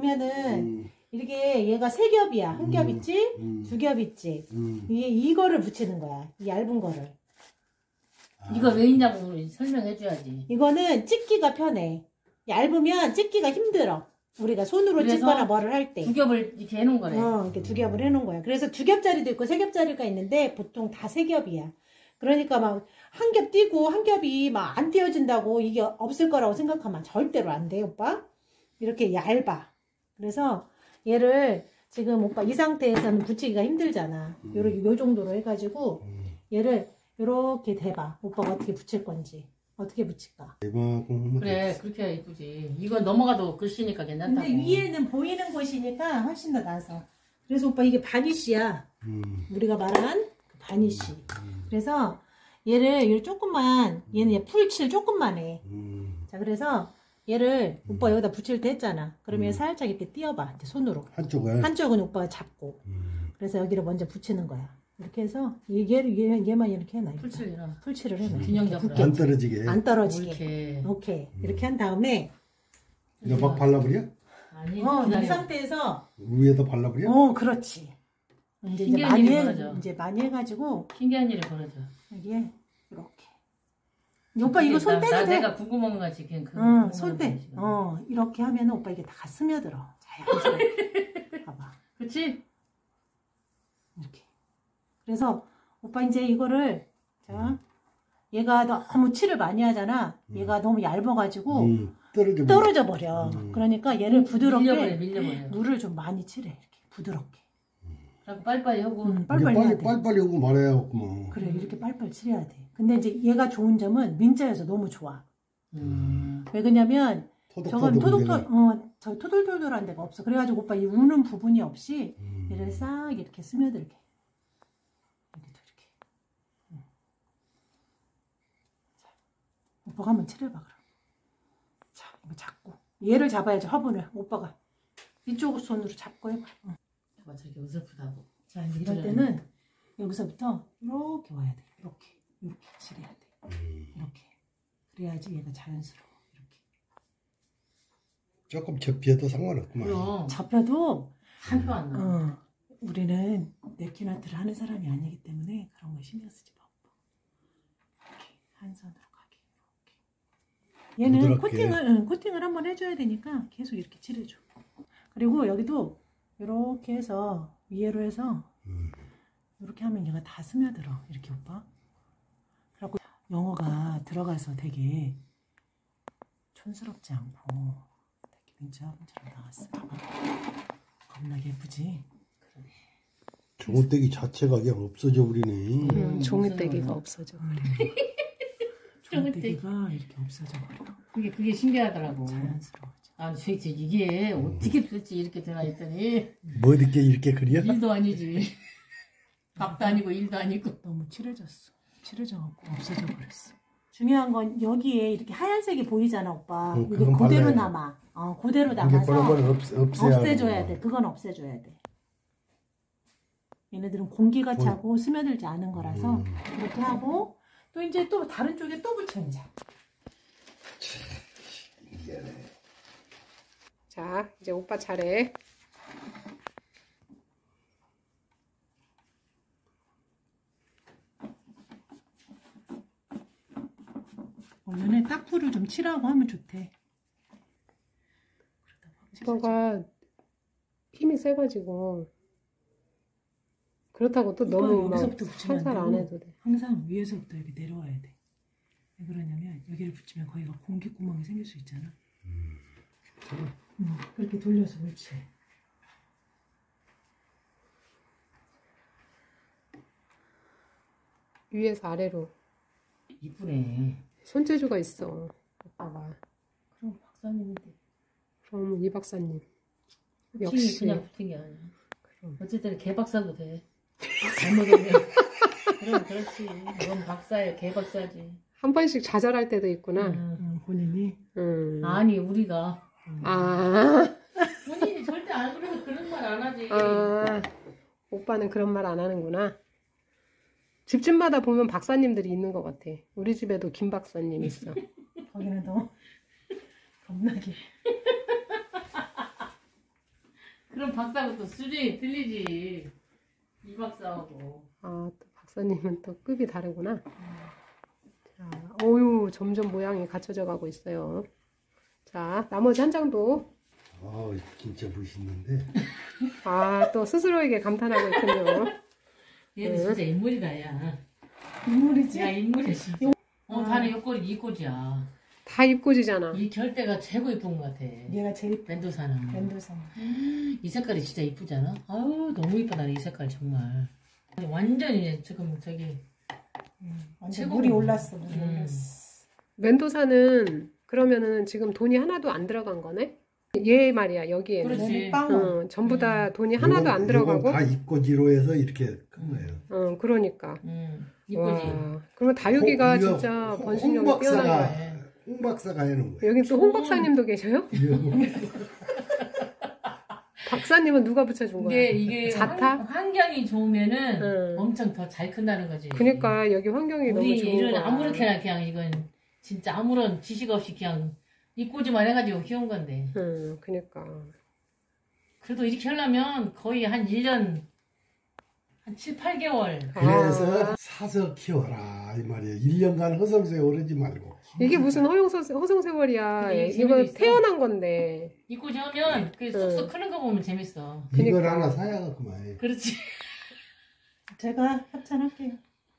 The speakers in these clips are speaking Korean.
보면은 이렇게 얘가 세 겹이야. 한 겹 있지? 두 겹 있지? 이거를 붙이는 거야. 이 얇은 거를. 이거 왜 있냐고 설명해줘야지. 이거는 찍기가 편해. 얇으면 찍기가 힘들어. 우리가 손으로 찍거나 뭐를 할 때. 두 겹을 이렇게 해놓은 거래. 이렇게 두 겹을 해놓은 거야. 그래서 두 겹짜리도 있고 세 겹짜리가 있는데 보통 다 세 겹이야. 그러니까 막 한 겹 띄고 한 겹이 막 안 띄어진다고 이게 없을 거라고 생각하면 절대로 안 돼, 오빠. 이렇게 얇아. 그래서 얘를 지금 오빠 이 상태에서는 붙이기가 힘들잖아. 요 정도로 해가지고 얘를 요렇게 대봐. 오빠가 어떻게 붙일 건지. 어떻게 붙일까? 그래, 그렇게 해야 이쁘지. 이건 넘어가도 글씨니까 괜찮다고. 근데 위에는 보이는 곳이니까 훨씬 더 나서. 그래서 오빠 이게 바니쉬야. 우리가 말한 그 바니쉬. 그래서 얘를 조금만, 얘는 풀칠 조금만 해. 자, 그래서 얘를 오빠 여기다 붙일 때 했잖아. 그러면 살짝 이렇게 띄어봐. 이제 손으로. 한쪽은 오빠가 잡고. 그래서 여기를 먼저 붙이는 거야. 이렇게 해서 얘만 이렇게 해놔. 풀칠을 해놔. 균형적으로. 안 떨어지게. 안 떨어지게. 오케이. 이렇게 한 다음에 이거 막 발라버려? 아니. 이 상태에서 위에다 발라버려? 그렇지. 이제 많이 해가지고 신기한 일이 벌어져. 이게 이렇게. 오빠 이거 손 떼도 돼. 내가 궁금한 거 같이 그냥 손 떼. 이렇게 하면은 오빠 이게 다 스며들어. 자연스럽게. 봐봐. 그렇지? 이렇게. 그래서 오빠 이제 이거를 자 얘가 너무 칠을 많이 하잖아. 얘가 너무 얇아가지고 떨어져 버려. 그러니까 얘를 부드럽게 밀려버려. 물을 좀 많이 칠해. 이렇게 부드럽게. 그리고 빨리빨리 하고. 빨리빨리 하고 말해야겠구만. 그래 이렇게 빨리빨리 칠해야 돼. 근데 이제 얘가 좋은 점은 민자여서 너무 좋아. 왜 그러냐면 저건 토돌토돌한 데가 없어. 그래가지고 오빠 이 우는 부분이 없이 얘를 싹 이렇게 스며들게. 이렇게. 자, 오빠가 한번 칠해봐 그럼. 자, 이거 잡고 얘를 잡아야지 화분을. 오빠가 이쪽 손으로 잡고 해봐. 봐, 저기 어설프다고. 자, 이럴 때는 여기서부터 이렇게 와야 돼. 이렇게 칠해야 돼. 이렇게. 그래야지 얘가 자연스러워. 이렇게. 조금 접히어도 상관없구만. 그럼. 접혀도 한 표 안 나. 우리는 네키나트를 하는 사람이 아니기 때문에 그런 거 신경 쓰지 마. 이렇게 한 손으로 가게. 이렇게. 얘는 코팅을 한번 해줘야 되니까 계속 이렇게 칠해줘. 그리고 여기도 이렇게 해서 위로 해서 이렇게 하면 얘가 다 스며들어. 이렇게 오빠. 그리고 영어가 들어가서 되게 촌스럽지 않고 되게 민자분처럼 나왔어. 겁나게 예쁘지? 그러네. 종이떼기 자체가 그냥 없어져 버리네. 종이떼기가 없어져 버려. 종이떼기가 이렇게 없어져 버려. 그게 신기하더라고. 자연스러워. 아, 도대체 이게 어떻게 도대체 이렇게 되나 했더니 뭐 이렇게 그려? 일도 아니지. 밥도 아니고 일도 아니고. 너무 칠해졌어. 칠해져갖고 없어져 버렸어. 중요한 건 여기에 이렇게 하얀색이 보이잖아, 오빠. 이게 그대로 남아. 그대로 남아서 없애줘야 돼. 그건 없애줘야 돼. 얘네들은 공기가 차고 스며들지 않은 거라서 이렇게 하고 또 이제 또 다른 쪽에 또 붙여 이제. 자, 이제 오빠 차례. 원래는 딱풀을 좀 칠하고 하면 좋대. 오빠가 힘이 세가지고 그렇다고 또 너무 막 살살 안 해도 돼. 항상 위에서부터 이렇게 내려와야 돼. 왜 그러냐면 여기를 붙이면 거기가 공기구멍이 생길 수 있잖아. 그렇게 돌려서 그렇지. 위에서 아래로. 이쁘네. 손재주가 있어 오빠가. 그럼 박사님인데. 그럼 이 박사님. 역시 그냥 붙은 게 아니야. 그럼. 어쨌든 개박사도 돼. 잘못하면. 그럼 그렇지. 넌 박사야, 개박사지. 한 번씩 좌절할 때도 있구나. 본인이. 아니 우리가. 본인이 절대 안 그래서 그런 말 안 하지. 오빠는 그런 말 안 하는구나. 집집마다 보면 박사님들이 있는 것 같아. 우리 집에도 김 박사님 있어. 거기는 너 겁나게. 그럼 박사하고 또 수준이 틀리지. 이 박사하고. 아, 또 박사님은 또 급이 다르구나. 자, 어유 점점 모양이 갖춰져 가고 있어요. 자, 나머지 한 장도. 아, 진짜 멋있는데. 아, 또 스스로에게 감탄하고 있군요. 얘는 진짜 인물이다, 야. 인물이지? 야, 인물이야, 진짜. 다는 옆구리 이 꼬지야. 다 입고지잖아. 이 결대가 최고 이쁜 것 같아. 얘가 제일 멘도사는. 멘도사. 이 색깔이 진짜 이쁘잖아. 아유, 너무 이쁘다, 이 색깔 정말. 완전 이제 지금 저기. 완전 최고. 물이 올랐어. 물이 올랐어. 멘도사는 그러면은 지금 돈이 하나도 안 들어간 거네? 얘 말이야, 여기에는. 그렇지. 빵. 전부 다 돈이 하나도 안 요건 들어가고. 다 입고지로 해서 이렇게 큰 거예요. 그러니까. 이쁘지. 와, 그러면 다육이가 이거 진짜 홍 번식력이 박사가 뛰어난 거야. 홍 박사가 해놓은 거예요. 여긴 또 홍 박사님도 계셔요? 박사님은 누가 붙여준 거야? 근데 이게 자타? 환경이 좋으면은 응. 엄청 더 잘 큰다는 거지. 그러니까 여기 환경이 너무 우리 좋은 이런 거야. 아무렇게나 그냥 이건 진짜 아무런 지식 없이 그냥 이꼬지만 해가지고 키운 건데. 그러니까. 그래도 이렇게 하려면 거의 한 1년, 한 7, 8개월. 그래서 사서 키워라 이 말이에요. 1년간 허송세에 오르지 말고. 이게 무슨 허송세월이야. 근데 이거 재미도 있어. 태어난 건데. 이꼬지 하면 그 쑥쑥 크는 거 보면 재밌어. 이걸 그러니까. 하나 사야겠구만. 그렇지. 제가 협찬할게요.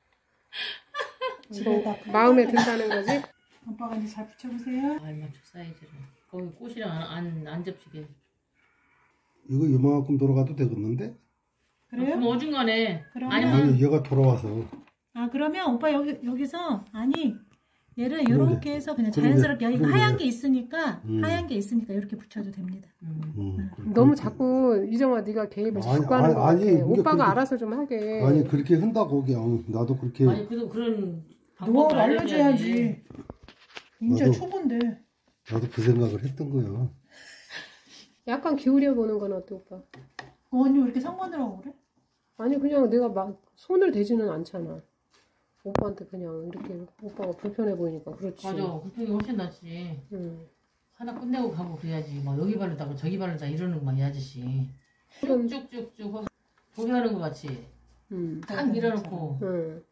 지금 마음에 든다는 거지? 아빠가 이제 잘 붙여보세요. 알맞춰 사이즈를. 거기 꽃이랑 안 접시게. 이거 요만큼 돌아가도 되겠는데? 그래요? 그럼 어중간에. 그러면- 아니면 아니 얘가 돌아와서 아 그러면 오빠 여기서 아니 얘를 이렇게 해서 그냥 그러게, 자연스럽게 여기 그러게. 하얀 게 있으니까 음. 하얀 게 있으니까 이렇게 붙여도 됩니다. 너무 자꾸 이정아 네가 개입을 아니, 자꾸 하는 거 아니, 같아. 아니, 오빠가 그게- 알아서 좀 하게. 아니 그렇게 한다고 그냥 나도 그렇게 아니 그래도 그런 노하우 방법을 알려줘야지. 이제 나도- 초보인데. 나도 그 생각을 했던 거야. 약간 기울여 보는 건 어때 오빠? 언니 왜 이렇게 상관을 하고 그래? 아니 그냥 내가 막 손을 대지는 않잖아. 오빠한테 그냥 이렇게 오빠가 불편해 보이니까 그렇지. 맞아. 그쪽이 훨씬 낫지. 응. 하나 끝내고 가고 그래야지. 막 여기 바르다가 저기 바르다 이러는 거 이 아저씨. 그럼- 쭉쭉쭉쭉 보게 하는 거 같이. 응. 딱 밀어놓고. 응.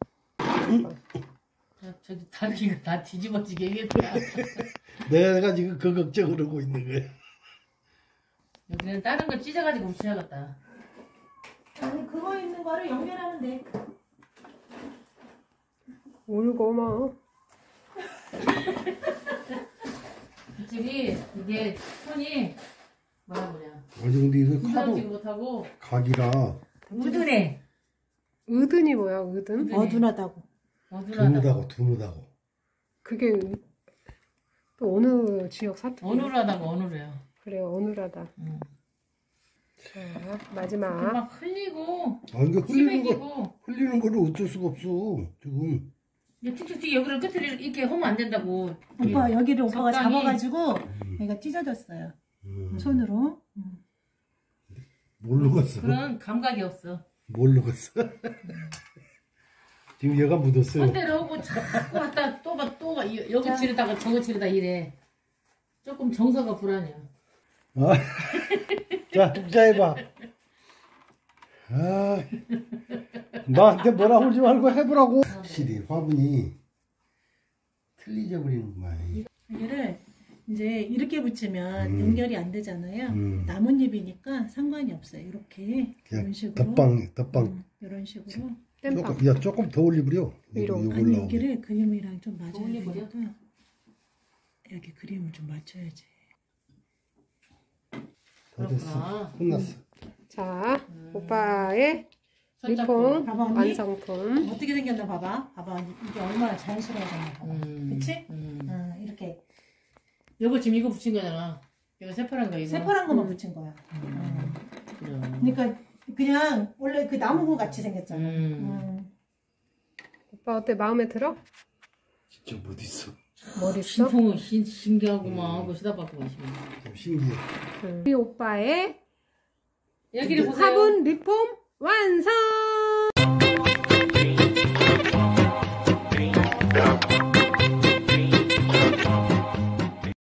저기 다리가 다 뒤집어지게 얘기했다. 내가 지금 그 걱정을 하고 있는 거야. 여기는 다른 거 찢어가지고 붙여야겠다. 아니 그거 있는 거를 연결하면 돼. 울고 막. 이쪽이 이게 손이 뭐라 그래? 아니 근데 이거 부담지 카도 못하고 각이라 우드네. 의든이 뭐야 의든? 네. 어두나다고. 두누다고 두누다고. 그게 또 어느 지역 사투리? 어눌하다고 어눌해요. 그래요 어눌하다. 응. 자 마지막. 막 흘리고 아니 이거 치맥이고 흘리는 거를 어쩔 수가 없어 지금. 이제 툭툭툭 여기를 끝을 이렇게 하면 안 된다고. 오빠 여기를 오빠가 적당히. 잡아가지고 얘가 찢어졌어요. 손으로. 모르겠어. 그런 감각이 없어. 모르겠어. 지금 얘가 묻었어요. 손대로 하고 자꾸 왔다 또가 여기 치르다가 저거 치르다 이래. 조금 정서가 불안해요. 아. 자, 해봐. 아, 나한테 뭐라 하지 말고 해보라고. 확실히 화분이 틀리져 버리는구만. 여기를 이제 이렇게 붙이면 음. 연결이 안 되잖아요. 나뭇잎이니까 상관이 없어요. 이렇게 그냥 이런 식으로. 덧방. 이런 식으로. 땜빵. 조금 더 올리버려. 위로. 요거 아니 올라오게. 여기를 그림이랑 좀 맞아야 올려버려? 되니까 여기 그림을 좀 맞춰야지. 다 됐어. 그렇구나. 끝났어. 자 오빠의 손잡고. 리폼 봐봐, 언니. 완성품. 어떻게 생겼나 봐봐. 봐봐. 이게 얼마나 자연스러워졌나 봐봐. 그치? 이렇게 요거 지금 이거 붙인 거잖아. 이거 새파란 거 이거. 새파란 것만 붙인 거야. 그래. 그러니까 그냥 원래 그 나무고 같이 생겼잖아. 오빠 어때 마음에 들어? 진짜 못 있어. 머리 써? 신풍은 신기하구만 하고 시다받고 계시네. 좀 신기해. 우리 오빠의 여기를 보세요. 화분 리폼 완성!